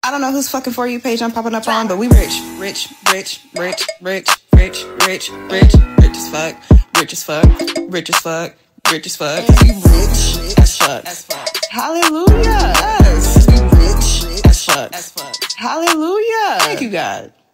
I don't know whose fucking For You page I'm popping up on, but we rich. Rich, rich, rich, rich, rich, rich, rich, rich as fuck. Rich as fuck. Rich as fuck. Rich as fuck. We rich as fuck. Hallelujah. Yes. We rich as fuck. Hallelujah. Thank you, God.